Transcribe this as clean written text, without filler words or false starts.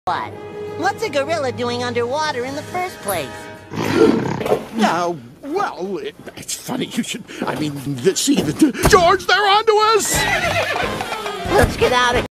What? What's a gorilla doing underwater in the first place? Well, it's funny you should... I mean, see, George, they're onto us! Let's get out of here.